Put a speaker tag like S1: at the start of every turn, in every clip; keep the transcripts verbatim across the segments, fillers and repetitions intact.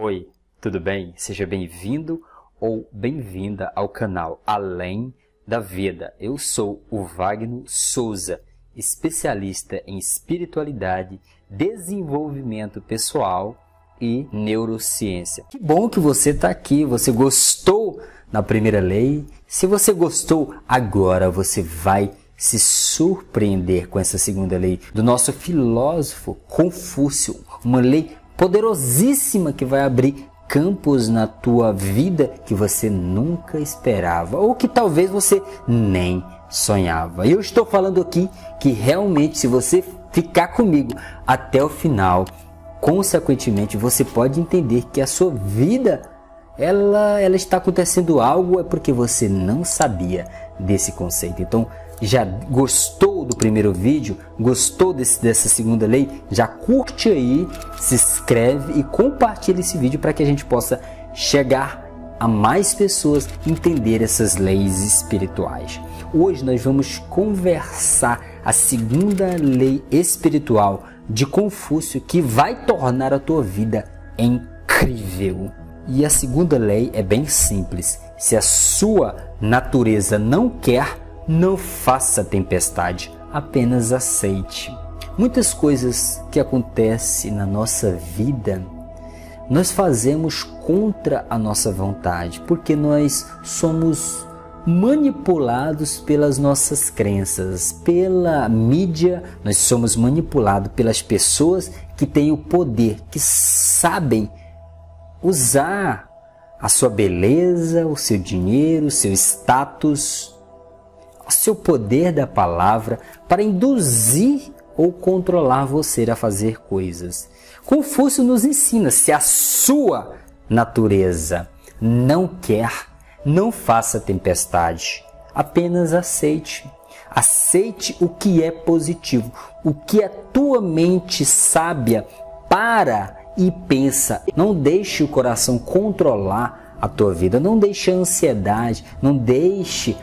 S1: Oi, tudo bem? Seja bem-vindo ou bem-vinda ao canal Além da Vida. Eu sou o Wagner Souza, especialista em espiritualidade, desenvolvimento pessoal e neurociência. Que bom que você está aqui, você gostou da primeira lei? Se você gostou, agora você vai se surpreender com essa segunda lei do nosso filósofo Confúcio, uma lei poderosíssima que vai abrir campos na tua vida que você nunca esperava ou que talvez você nem sonhava. E eu estou falando aqui que realmente, se você ficar comigo até o final, consequentemente você pode entender que a sua vida ela, ela está acontecendo algo é porque você não sabia desse conceito. Então, já gostou do primeiro vídeo? Gostou desse, dessa segunda lei? Já curte aí, se inscreve e compartilha esse vídeo para que a gente possa chegar a mais pessoas entender essas leis espirituais. Hoje nós vamos conversar a segunda lei espiritual de Confúcio que vai tornar a tua vida incrível. E a segunda lei é bem simples. Se a sua natureza não quer, não faça tempestade, apenas aceite. Muitas coisas que acontecem na nossa vida, nós fazemos contra a nossa vontade, porque nós somos manipulados pelas nossas crenças, pela mídia, nós somos manipulados pelas pessoas que têm o poder, que sabem usar a sua beleza, o seu dinheiro, o seu status, o seu poder da palavra para induzir ou controlar você a fazer coisas. Confúcio nos ensina: se a sua natureza não quer, não faça tempestade, apenas aceite. Aceite o que é positivo, o que a tua mente sábia para e pensa. Não deixe o coração controlar a tua vida, não deixe a ansiedade, não deixe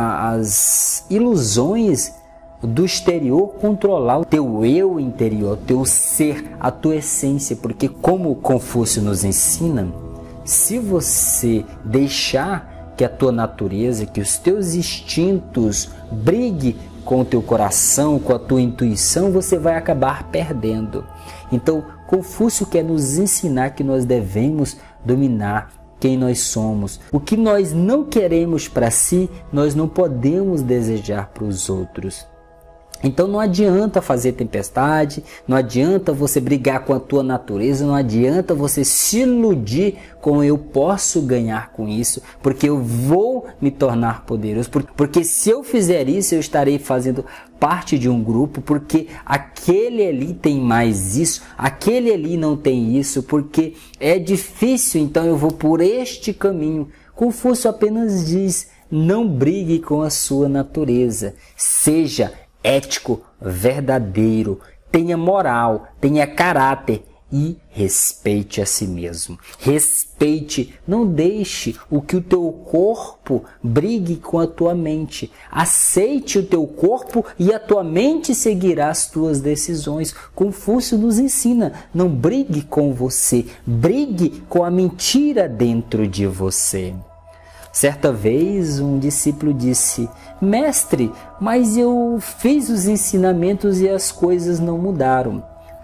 S1: as ilusões do exterior controlar o teu eu interior, o teu ser, a tua essência, porque como Confúcio nos ensina, se você deixar que a tua natureza, que os teus instintos brigue com o teu coração, com a tua intuição, você vai acabar perdendo. Então, Confúcio quer nos ensinar que nós devemos dominar quem nós somos. O que nós não queremos para si, nós não podemos desejar para os outros. Então não adianta fazer tempestade, não adianta você brigar com a tua natureza, não adianta você se iludir com eu posso ganhar com isso, porque eu vou me tornar poderoso, porque se eu fizer isso eu estarei fazendo parte de um grupo, porque aquele ali tem mais isso, aquele ali não tem isso, porque é difícil, então eu vou por este caminho. Confúcio apenas diz: não brigue com a sua natureza, seja ético, verdadeiro, tenha moral, tenha caráter e respeite a si mesmo. Respeite, não deixe o que o teu corpo brigue com a tua mente. Aceite o teu corpo e a tua mente seguirá as tuas decisões. Confúcio nos ensina: não brigue com você, brigue com a mentira dentro de você. Certa vez um discípulo disse: mestre, mas eu fiz os ensinamentos e as coisas não mudaram.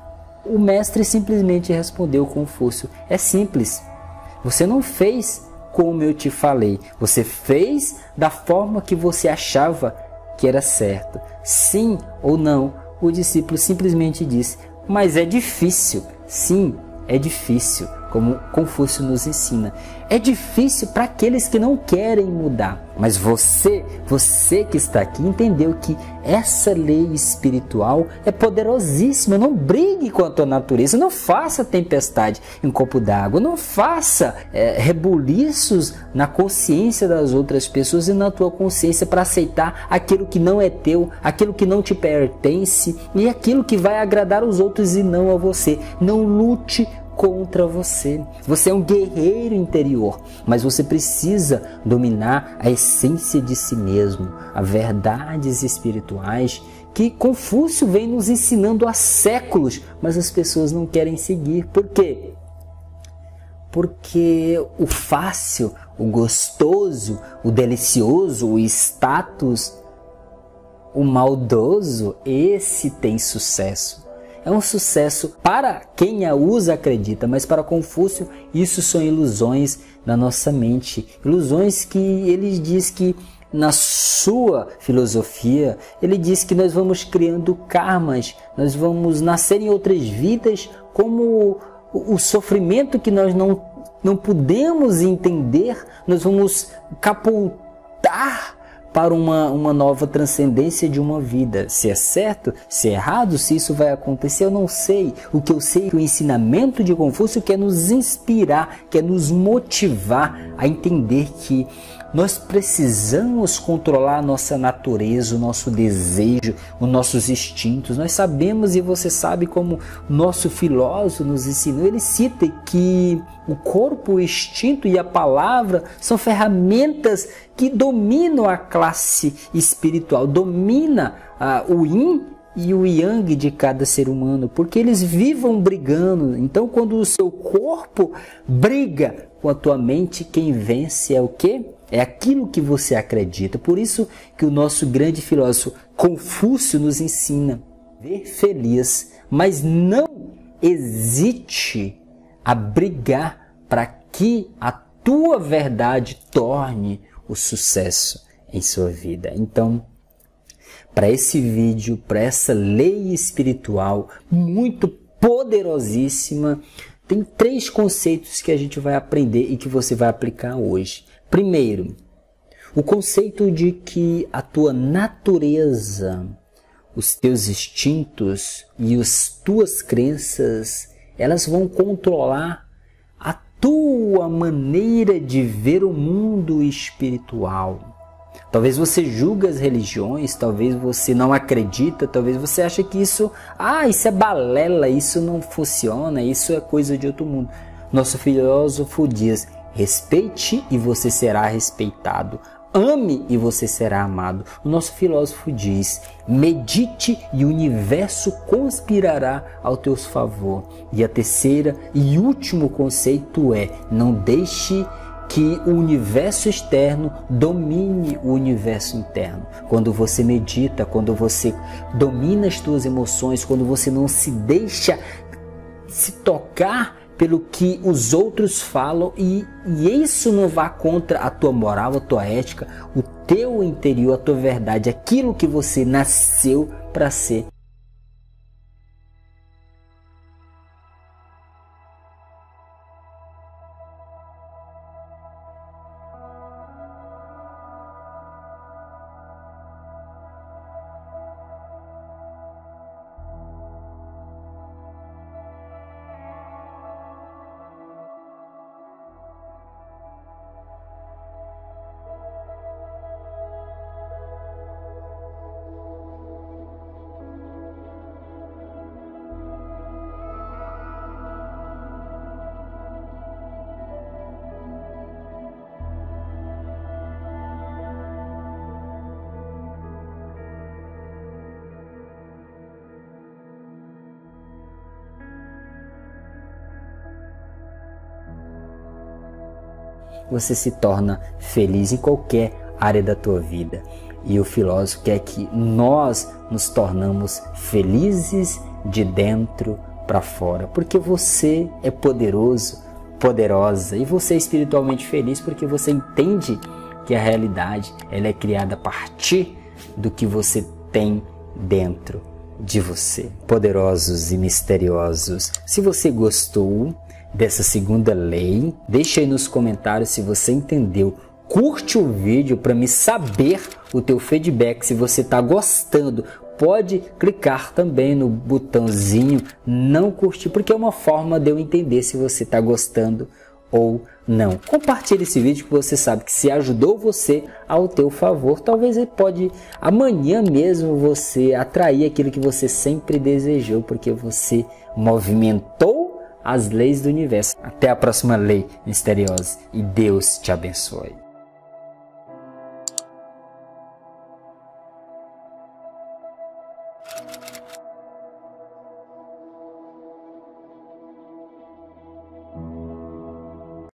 S1: O mestre simplesmente respondeu Confúcio: é simples, você não fez como eu te falei, você fez da forma que você achava que era certo. Sim ou não? O discípulo simplesmente disse: mas é difícil. Sim, é difícil, como Confúcio nos ensina. É difícil para aqueles que não querem mudar. Mas você, você que está aqui, entendeu que essa lei espiritual é poderosíssima. Não brigue com a tua natureza, não faça tempestade em copo d'água, não faça é, rebuliços na consciência das outras pessoas e na tua consciência para aceitar aquilo que não é teu, aquilo que não te pertence e aquilo que vai agradar os outros e não a você. Não lute contra você. Você é um guerreiro interior, mas você precisa dominar a essência de si mesmo, as verdades espirituais que Confúcio vem nos ensinando há séculos, mas as pessoas não querem seguir. Por quê? Porque o fácil, o gostoso, o delicioso, o status, o maldoso, esse tem sucesso. É um sucesso para quem a usa, acredita, mas para Confúcio isso são ilusões na nossa mente. Ilusões que ele diz que na sua filosofia, ele diz que nós vamos criando karmas, nós vamos nascer em outras vidas como o sofrimento que nós não, não podemos entender, nós vamos capultar para uma, uma nova transcendência de uma vida. Se é certo, se é errado, se isso vai acontecer, eu não sei. O que eu sei é que o ensinamento de Confúcio quer nos inspirar, quer nos motivar a entender que nós precisamos controlar a nossa natureza, o nosso desejo, os nossos instintos. Nós sabemos, e você sabe como o nosso filósofo nos ensinou, ele cita que o corpo, o instinto e a palavra são ferramentas que dominam a classe espiritual, domina uh, o yin e o yang de cada ser humano, porque eles vivam brigando. Então, quando o seu corpo briga com a tua mente, quem vence é o quê? É aquilo que você acredita. Por isso que o nosso grande filósofo Confúcio nos ensina a ver feliz, mas não hesite a brigar para que a tua verdade torne o sucesso em sua vida. Então, para esse vídeo, para essa lei espiritual muito poderosíssima, tem três conceitos que a gente vai aprender e que você vai aplicar hoje. Primeiro, o conceito de que a tua natureza, os teus instintos e as tuas crenças, elas vão controlar a tua maneira de ver o mundo espiritual. Talvez você julgue as religiões, talvez você não acredita, talvez você ache que isso, ah, isso é balela, isso não funciona, isso é coisa de outro mundo. Nosso filósofo diz: respeite e você será respeitado. Ame e você será amado. O nosso filósofo diz: medite e o universo conspirará ao teu favor. E a terceira e último conceito é: não deixe que o universo externo domine o universo interno. Quando você medita, quando você domina as tuas emoções, quando você não se deixa se tocar pelo que os outros falam, e, e isso não vá contra a tua moral, a tua ética, o teu interior, a tua verdade, aquilo que você nasceu para ser. Você se torna feliz em qualquer área da tua vida. E o filósofo quer que nós nos tornamos felizes de dentro para fora, porque você é poderoso, poderosa, e você é espiritualmente feliz porque você entende que a realidade ela é criada a partir do que você tem dentro de você. Poderosos e misteriosos, se você gostou dessa segunda lei, deixa aí nos comentários se você entendeu. Curte o vídeo para me saber o teu feedback. Se você está gostando, pode clicar também no botãozinho não curtir, porque é uma forma de eu entender se você está gostando ou não. Compartilhe esse vídeo, que você sabe que se ajudou você ao teu favor, talvez ele pode amanhã mesmo você atrair aquilo que você sempre desejou, porque você movimentou as leis do universo. Até a próxima lei misteriosa e Deus te abençoe.